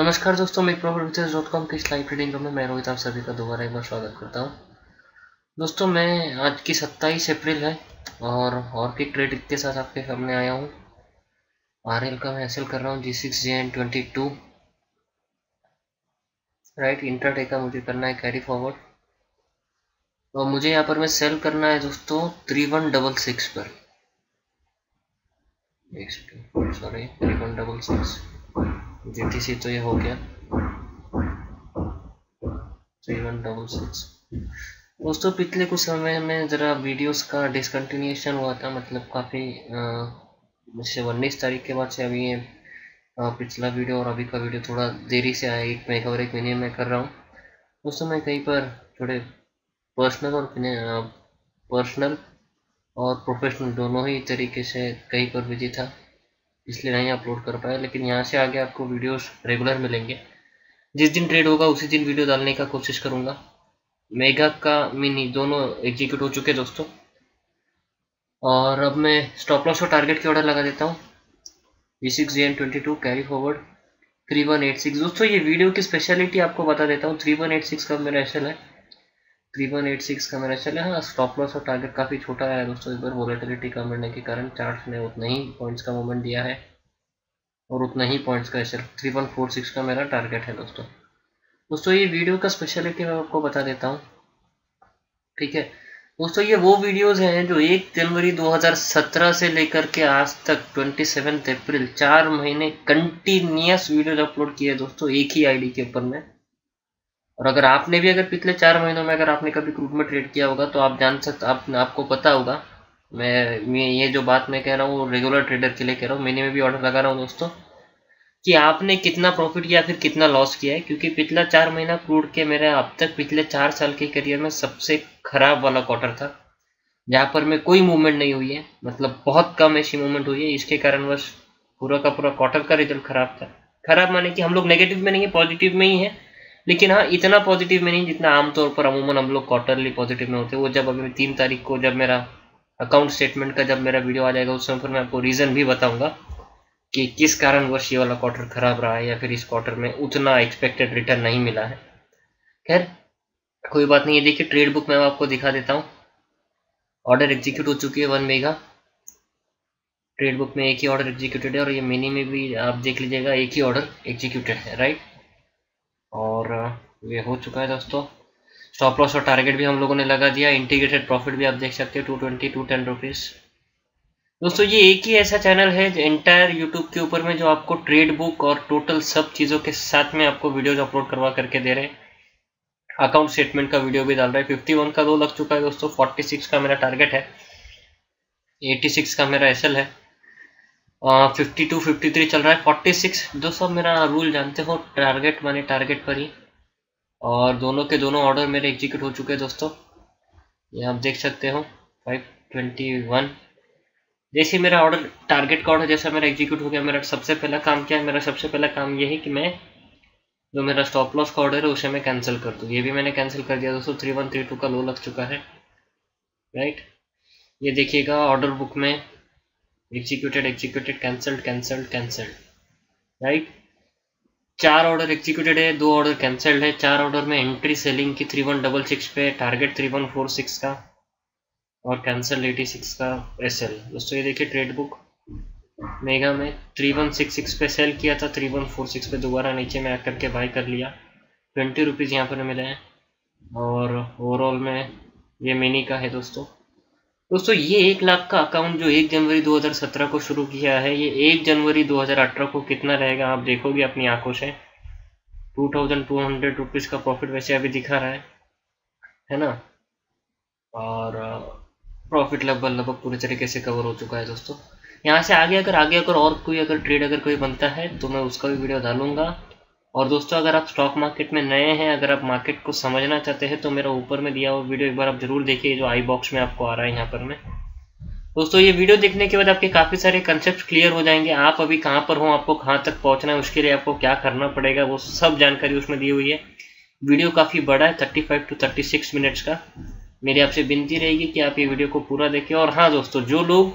नमस्कार दोस्तों, मैं propertyfeatures.com की इस लाइव ट्रेडिंग में मैं रोहित आप सभी का दोबारा एक बार स्वागत करता हूं। दोस्तों, मैं आज की 27 अप्रैल है और की ट्रेड के साथ आपके सामने आया हूं। आरएल का मैं एसएल कर रहा हूं G6JN22 राइट। इंट्राडे का मुझे करना है कैरी फॉरवर्ड और मुझे यहाँ पर मैं सेल करना है दोस्तों 3166 पर। सॉरी 3166 जीटीसी तो ये हो गया 3166। दोस्तों, पिछले कुछ समय में ज़रा वीडियोस का डिसकंटिन्यूएशन हुआ था, मतलब काफ़ी जैसे 19 तारीख के बाद से अभी ये पिछला वीडियो और अभी का वीडियो थोड़ा देरी से आया। एक मैं और एक महीने में कर रहा हूँ। दोस्तों, मैं कहीं पर थोड़े पर्सनल और प्रोफेशनल दोनों ही तरीके से कहीं पर बिजी था, इसलिए नहीं अपलोड कर पाया। लेकिन यहाँ से आगे आपको वीडियोस रेगुलर मिलेंगे। जिस दिन ट्रेड होगा उसी दिन वीडियो डालने का कोशिश करूँगा। मेगा का मिनी दोनों एग्जीक्यूट हो चुके दोस्तों, और अब मैं स्टॉप लॉस और टारगेट की ऑर्डर लगा देता हूँ। G6JN22 carry forward 3186। दोस्तों, ये वीडियो की स्पेशलिटी आपको बता देता हूँ। 3186 का मेरा एसएल है, 3186 का मेरा एसएल है। हाँ, स्टॉप लॉस और टारगेट काफ़ी छोटा है दोस्तों। इस बार वोलेटिलिटी कम रहने के कारण चार्ट ने उतना ही पॉइंट्स का मूवमेंट दिया है और उतना ही पॉइंट्स का एसएल 3146 का मेरा टारगेट है दोस्तों, ये वीडियो का स्पेशलिटी मैं आपको बता देता हूँ, ठीक है दोस्तों। ये वो वीडियोस हैं जो 1 जनवरी 2017 से लेकर के आज तक 27 अप्रैल 4 महीने कंटिन्यूस वीडियोस अपलोड किए दोस्तों, एक ही आईडी के ऊपर में। और अगर आपने भी अगर पिछले 4 महीनों में अगर आपने कभी क्रूड में ट्रेड किया होगा तो आप जान सकते, आपको पता होगा। मैं ये जो बात मैं कह रहा हूँ रेगुलर ट्रेडर के लिए कह रहा हूँ। मैंने में भी ऑर्डर लगा रहा हूँ दोस्तों कि आपने कितना प्रॉफिट या फिर कितना लॉस किया है, क्योंकि पिछला 4 महीना क्रूड के मेरे अब तक पिछले 4 साल के करियर में सबसे खराब वाला क्वार्टर था, जहाँ पर में कोई मूवमेंट नहीं हुई है। मतलब बहुत कम ऐसी मूवमेंट हुई है। इसके कारण बस पूरा का पूरा क्वार्टर का रिजल्ट खराब था। खराब माने कि हम लोग नेगेटिव में नहीं है, पॉजिटिव में ही है, लेकिन हाँ इतना पॉजिटिव में नहीं जितना आमतौर पर अमूमन हम लोग क्वार्टरली पॉजिटिव में होते हैं। वो जब अभी 3 तारीख को जब मेरा अकाउंट स्टेटमेंट का जब मेरा वीडियो आ जाएगा उस समय पर मैं आपको रीज़न भी बताऊंगा कि किस कारणवश ये वाला क्वार्टर खराब रहा है या फिर इस क्वार्टर में उतना एक्सपेक्टेड रिटर्न नहीं मिला है। खैर कोई बात नहीं। ये देखिए ट्रेड बुक मैं आपको दिखा देता हूँ। ऑर्डर एग्जीक्यूट हो चुकी है 1 मेगा। ट्रेड बुक में एक ही ऑर्डर एग्जीक्यूटेड है और ये मिनी में भी आप देख लीजिएगा एक ही ऑर्डर एग्जीक्यूटेड है, राइट। और ये हो चुका है दोस्तों। स्टॉप लॉस और टारगेट भी हम लोगों ने लगा दिया। इंटीग्रेटेड प्रॉफिट भी आप देख सकते हो 210 रुपीज़। दोस्तों, ये एक ही ऐसा चैनल है एंटायर यूट्यूब के ऊपर में जो आपको ट्रेड बुक और टोटल सब चीज़ों के साथ में आपको वीडियोज अपलोड करवा करके दे रहे हैं। अकाउंट स्टेटमेंट का वीडियो भी डाल रहा है। 51 का 2 लग चुका है दोस्तों। 46 का मेरा टारगेट है। 86 का मेरा एसएल है। 52 53 चल रहा है। 46 दोस्तों, मेरा रूल जानते हो, टारगेट माने टारगेट पर ही। और दोनों के दोनों ऑर्डर मेरे एग्जीक्यूट हो चुके हैं दोस्तों। ये आप देख सकते हो 521 जैसे मेरा ऑर्डर टारगेट का ऑर्डर जैसा मेरा एग्जीक्यूट हो गया। मेरा सबसे पहला काम क्या है? मेरा सबसे पहला काम ये है कि मैं जो मेरा स्टॉप लॉस का ऑर्डर है उसे मैं कैंसिल कर दूँ। ये भी मैंने कैंसिल कर दिया दोस्तों। 3132 का लो लग चुका है, राइट। ये देखिएगा ऑर्डर बुक में executed cancelled, right. 4 order executed है, 2 ऑर्डर कैंसल्ड है। 4 ऑर्डर में एंट्री सेलिंग की 3166 पे, टारगेट 3146 का और कैंसल 86 का एसएल। दोस्तों, ये देखिए ट्रेड बुक मेगा में 3166 पे सेल किया था, 3146 पे दोबारा नीचे में आकर के बाय कर लिया। 20 रुपीज़ यहाँ पर मिले हैं। और ओवरऑल में ये मिनी का है दोस्तों। ये 1 लाख का अकाउंट जो 1 जनवरी 2017 को शुरू किया है, ये 1 जनवरी 2018 को कितना रहेगा आप देखोगे अपनी आंखों से। 2200 रुपीज़ का प्रॉफिट वैसे अभी दिखा रहा है ना। और प्रॉफिट लगभग पूरे तरीके से कवर हो चुका है दोस्तों। यहाँ से आगे अगर और कोई ट्रेड अगर कोई बनता है तो मैं उसका भी वीडियो डालूंगा। और दोस्तों, अगर आप स्टॉक मार्केट में नए हैं, अगर आप मार्केट को समझना चाहते हैं तो मेरा ऊपर में दिया हुआ वीडियो एक बार आप जरूर देखिए, जो आई बॉक्स में आपको आ रहा है यहाँ पर में। दोस्तों, ये वीडियो देखने के बाद आपके काफ़ी सारे कंसेप्ट क्लियर हो जाएंगे। आप अभी कहाँ पर हो, आपको कहाँ तक पहुँचना है, उसके लिए आपको क्या करना पड़ेगा, वो सब जानकारी उसमें दी हुई है। वीडियो काफ़ी बड़ा है, 35 to 36 मिनट्स का। मेरी आपसे विनती रहेगी कि आप ये वीडियो को पूरा देखें। और हाँ दोस्तों, जो लोग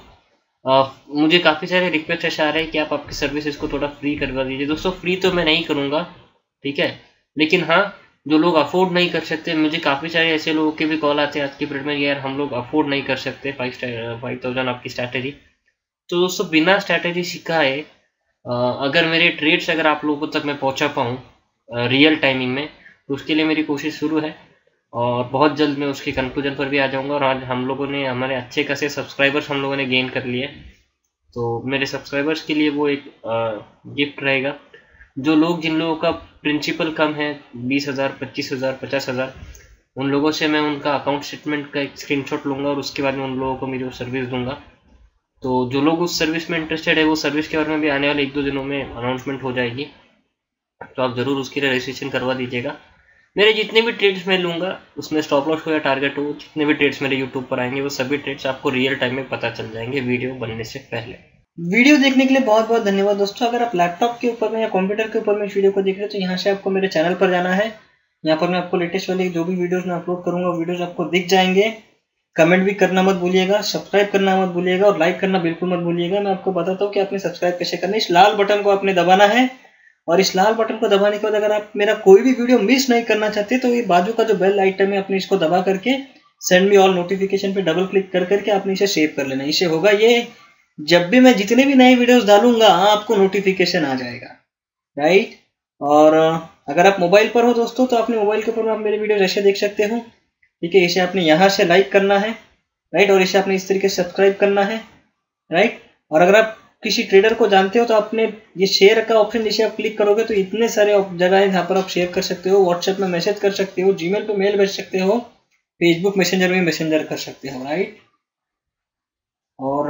मुझे काफ़ी सारे रिक्वेस्ट ऐसे आ रहे हैं कि आप आपकी सर्विसेज को थोड़ा फ्री करवा दीजिए। दोस्तों, फ्री तो मैं नहीं करूँगा, ठीक है। लेकिन हाँ, जो लोग अफोर्ड नहीं कर सकते, मुझे काफ़ी सारे ऐसे लोगों के भी कॉल आते हैं आज की पीरियड में, यार हम लोग अफोर्ड नहीं कर सकते 5000 आपकी स्ट्रैटेजी। तो दोस्तों बिना स्ट्रैटेजी सिखाए अगर मेरे ट्रेड्स अगर आप लोगों तक मैं पहुंचा पाऊँ रियल टाइमिंग में, तो उसके लिए मेरी कोशिश शुरू है और बहुत जल्द मैं उसके कंक्लूजन पर भी आ जाऊंगा। और आज हम लोगों ने हमारे अच्छे खासे सब्सक्राइबर्स हम लोगों ने गेन कर लिए, तो मेरे सब्सक्राइबर्स के लिए वो एक गिफ्ट रहेगा। जो लोग जिन लोगों का प्रिंसिपल कम है 20,000 25,000 50,000, उन लोगों से मैं उनका अकाउंट स्टेटमेंट का एक स्क्रीनशॉट लूँगा और उसके बाद में उन लोगों को मेरी वो सर्विस दूंगा। तो जो लोग उस सर्विस में इंटरेस्टेड है, वो सर्विस के बारे में भी आने वाले 1-2 दिनों में अनाउंसमेंट हो जाएगी, तो आप ज़रूर उसके लिए रजिस्ट्रेशन करवा दीजिएगा। मेरे जितने भी ट्रेड्स मैं लूँगा उसमें स्टॉप लॉस हो या टारगेट हो, जितने भी ट्रेड्स मेरे यूट्यूब पर आएंगे वो सभी ट्रेड्स आपको रियल टाइम में पता चल जाएंगे वीडियो बनने से पहले। वीडियो देखने के लिए बहुत बहुत धन्यवाद दोस्तों। अगर आप लैपटॉप के ऊपर में या कंप्यूटर के ऊपर में इस वीडियो को देख रहे हो तो यहाँ से आपको मेरे चैनल पर जाना है। यहाँ पर मैं आपको लेटेस्ट वाले जो भी वीडियोस मैं अपलोड करूँगा वीडियोस आपको दिख जाएंगे। कमेंट भी करना मत भूलिएगा, सब्सक्राइब करना मत भूलिएगा और लाइक करना बिल्कुल मत भूलिएगा। मैं आपको बताता हूँ कि आपने सब्सक्राइब कैसे करना है। इस लाल बटन को आपने दबाना है और इस लाल बटन को दबाने के बाद अगर आप मेरा कोई भी वीडियो मिस नहीं करना चाहते तो ये बाजू का जो बेल आइटम है आपने इसको दबा करके सेंड मी ऑल नोटिफिकेशन पे डबल क्लिक कर करके आपने इसे सेव कर लेना। इससे होगा ये, जब भी मैं जितने भी नए वीडियोस डालूंगा आपको नोटिफिकेशन आ जाएगा, राइट। और अगर आप मोबाइल पर हो दोस्तों तो अपने मोबाइल के ऊपर आप मेरे वीडियो ऐसे देख सकते हो, ठीक है। इसे आपने यहाँ से लाइक करना है, राइट, और इसे आपने इस तरीके से सब्सक्राइब करना है, राइट। और अगर आप किसी ट्रेडर को जानते हो तो आपने ये शेयर का ऑप्शन जिसे आप क्लिक करोगे तो इतने सारे जगह है जहाँ पर आप शेयर कर सकते हो। व्हाट्सएप में मैसेज कर सकते हो, जीमेल पे मेल भेज सकते हो, फेसबुक मैसेंजर में मैसेंजर कर सकते हो, राइट। और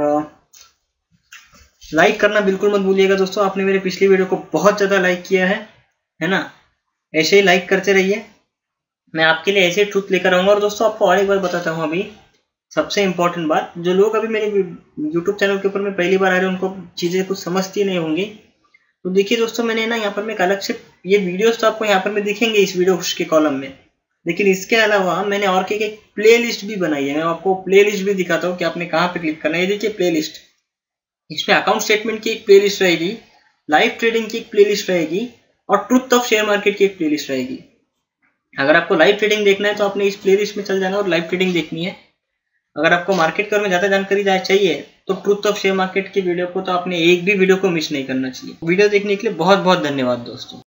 लाइक करना बिल्कुल मत भूलिएगा दोस्तों। आपने मेरे पिछली वीडियो को बहुत ज़्यादा लाइक किया है ना। ऐसे ही लाइक करते रहिए, मैं आपके लिए ऐसे ट्रूथ लेकर आऊँगा। और दोस्तों आपको और एक बार बताता हूँ, अभी सबसे इम्पोर्टेंट बात, जो लोग अभी मेरे यूट्यूब चैनल के ऊपर में पहली बार आ रहे हैं उनको चीज़ें कुछ समझती नहीं होंगी। तो देखिए दोस्तों, मैंने ना यहाँ पर मैं अलग से ये वीडियोस तो आपको यहाँ पर में दिखेंगे इस वीडियो के कॉलम में, लेकिन इसके अलावा मैंने और एक प्ले लिस्ट भी बनाई है। मैं आपको प्ले लिस्ट भी दिखाता हूँ कि आपने कहाँ पे क्लिक करना है। ये देखिए प्ले लिस्ट, इसमें अकाउंट स्टेटमेंट की एक प्ले लिस्ट रहेगी, लाइव ट्रेडिंग की एक प्ले लिस्ट रहेगी और ट्रुथ ऑफ शेयर मार्केट की एक प्ले लिस्ट रहेगी। अगर आपको लाइव ट्रेडिंग देखना है तो आपने इस प्ले लिस्ट में चल जाना और लाइव ट्रेडिंग देखनी है। अगर आपको मार्केट के बारे में ज़्यादा जानकारी चाहिए तो ट्रुथ ऑफ शेयर मार्केट की वीडियो को तो आपने एक भी वीडियो को मिस नहीं करना चाहिए। वीडियो देखने के लिए बहुत बहुत धन्यवाद दोस्तों।